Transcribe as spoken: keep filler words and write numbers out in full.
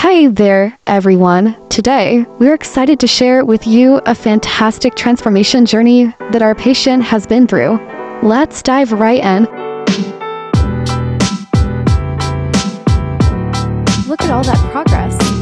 Hi there, everyone. Today, we're excited to share with you a fantastic transformation journey that our patient has been through. Let's dive right in. Look at all that progress.